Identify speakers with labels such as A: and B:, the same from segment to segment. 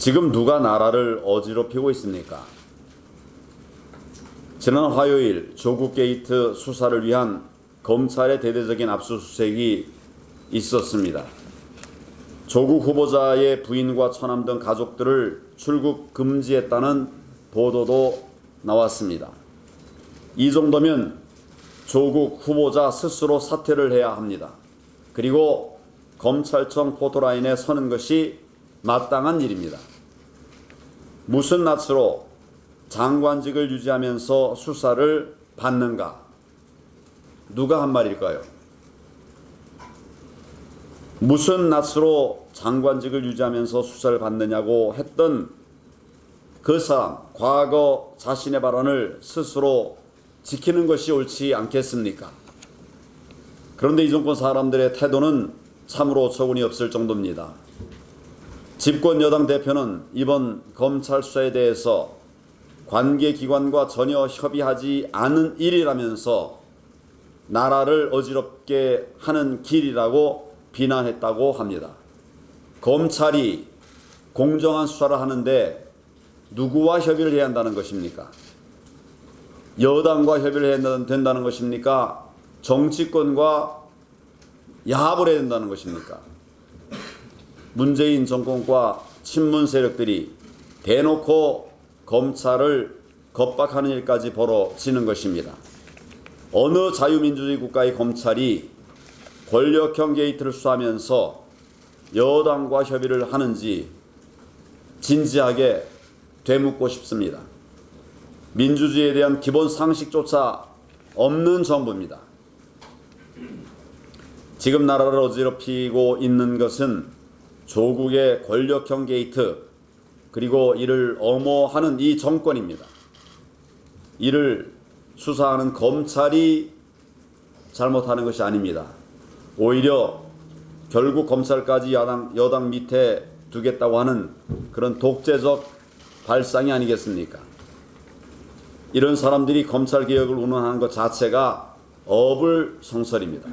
A: 지금 누가 나라를 어지럽히고 있습니까? 지난 화요일 조국 게이트 수사를 위한 검찰의 대대적인 압수수색이 있었습니다. 조국 후보자의 부인과 처남 등 가족들을 출국 금지했다는 보도도 나왔습니다. 이 정도면 조국 후보자 스스로 사퇴를 해야 합니다. 그리고 검찰청 포토라인에 서는 것이 마땅한 일입니다. 무슨 낯으로 장관직을 유지하면서 수사를 받는가? 누가 한 말일까요? 무슨 낯으로 장관직을 유지하면서 수사를 받느냐고 했던 그 사람, 과거 자신의 발언을 스스로 지키는 것이 옳지 않겠습니까? 그런데 이 정권 사람들의 태도는 참으로 어처구니 없을 정도입니다. 집권 여당 대표는 이번 검찰 수사에 대해서 관계기관과 전혀 협의하지 않은 일이라면서 나라를 어지럽게 하는 길이라고 비난했다고 합니다. 검찰이 공정한 수사를 하는데 누구와 협의를 해야 한다는 것입니까? 여당과 협의를 해야 된다는 것입니까? 정치권과 야합을 해야 된다는 것입니까? 문재인 정권과 친문 세력들이 대놓고 검찰을 겁박하는 일까지 벌어지는 것입니다. 어느 자유민주주의 국가의 검찰이 권력형 게이트를 수사하면서 여당과 협의를 하는지 진지하게 되묻고 싶습니다. 민주주의에 대한 기본 상식조차 없는 정부입니다. 지금 나라를 어지럽히고 있는 것은 조국의 권력형 게이트, 그리고 이를 엄호하는 이 정권입니다. 이를 수사하는 검찰이 잘못하는 것이 아닙니다. 오히려 결국 검찰까지 여당 밑에 두겠다고 하는 그런 독재적 발상이 아니겠습니까? 이런 사람들이 검찰개혁을 운운하는 것 자체가 어불성설입니다.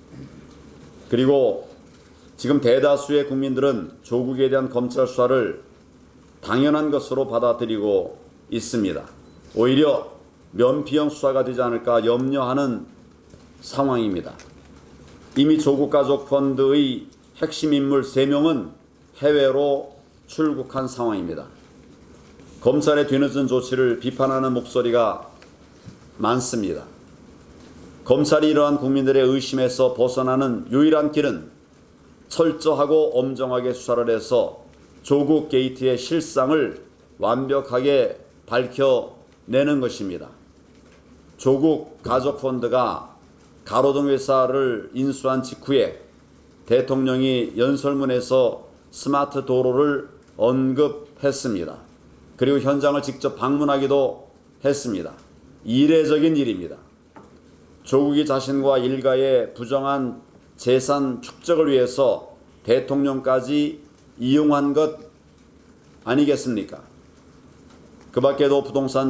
A: 그리고 지금 대다수의 국민들은 조국에 대한 검찰 수사를 당연한 것으로 받아들이고 있습니다. 오히려 면피형 수사가 되지 않을까 염려하는 상황입니다. 이미 조국가족펀드의 핵심 인물 3명은 해외로 출국한 상황입니다. 검찰의 뒤늦은 조치를 비판하는 목소리가 많습니다. 검찰이 이러한 국민들의 의심에서 벗어나는 유일한 길은 철저하고 엄정하게 수사를 해서 조국 게이트의 실상을 완벽하게 밝혀내는 것입니다. 조국 가족펀드가 가로등 회사를 인수한 직후에 대통령이 연설문에서 스마트 도로를 언급했습니다. 그리고 현장을 직접 방문하기도 했습니다. 이례적인 일입니다. 조국이 자신과 일가의 부정한 재산 축적을 위해서 대통령까지 이용한 것 아니겠습니까? 그 밖에도 부동산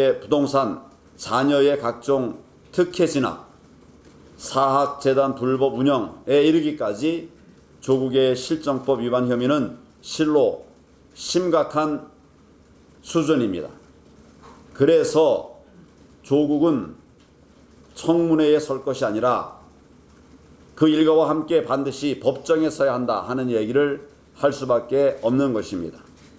A: 자녀의 각종 특혜 진압, 사학재단 불법 운영에 이르기까지 조국의 실정법 위반 혐의는 실로 심각한 수준입니다. 그래서 조국은 청문회에 설 것이 아니라 그 일가와 함께 반드시 법정에 서야 한다 하는 얘기를 할 수밖에 없는 것입니다.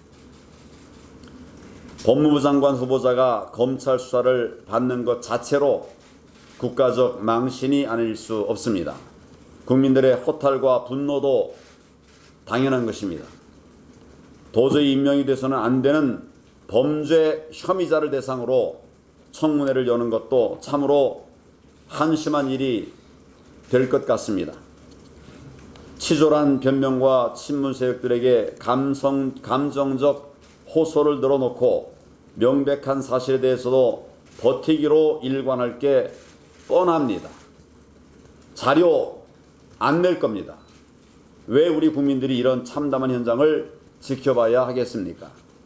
A: 법무부 장관 후보자가 검찰 수사를 받는 것 자체로 국가적 망신이 아닐 수 없습니다. 국민들의 허탈과 분노도 당연한 것입니다. 도저히 임명이 돼서는 안 되는 범죄 혐의자를 대상으로 청문회를 여는 것도 참으로 한심한 일이 될 것 같습니다. 치졸한 변명과 친문 세력들에게 감정적 호소를 늘어놓고 명백한 사실에 대해서도 버티기로 일관할 게 뻔합니다. 자료 안 낼 겁니다. 왜 우리 국민들이 이런 참담한 현장을 지켜봐야 하겠습니까?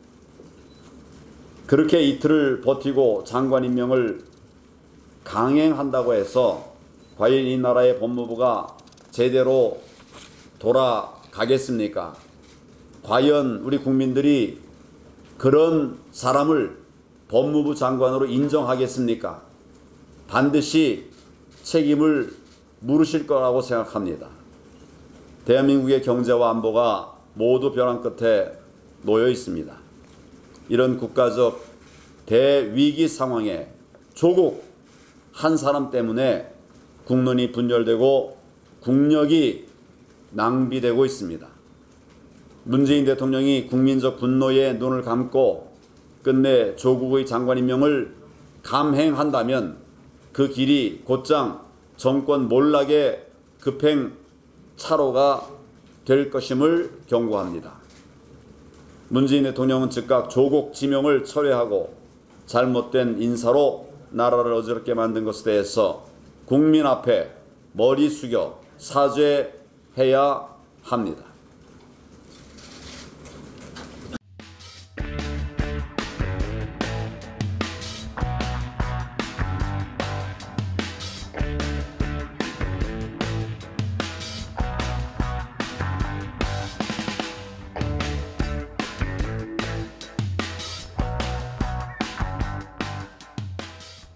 A: 그렇게 이틀을 버티고 장관 임명을 강행한다고 해서 과연 이 나라의 법무부가 제대로 돌아가겠습니까? 과연 우리 국민들이 그런 사람을 법무부 장관으로 인정하겠습니까? 반드시 책임을 물으실 거라고 생각합니다. 대한민국의 경제와 안보가 모두 벼랑 끝에 놓여 있습니다. 이런 국가적 대위기 상황에 조국 한 사람 때문에 국론이 분열되고 국력이 낭비되고 있습니다. 문재인 대통령이 국민적 분노에 눈을 감고 끝내 조국의 장관 임명을 감행한다면 그 길이 곧장 정권 몰락의 급행 차로가 될 것임을 경고합니다. 문재인 대통령은 즉각 조국 지명을 철회하고 잘못된 인사로 나라를 어지럽게 만든 것에 대해서 국민 앞에 머리 숙여 사죄해야 합니다.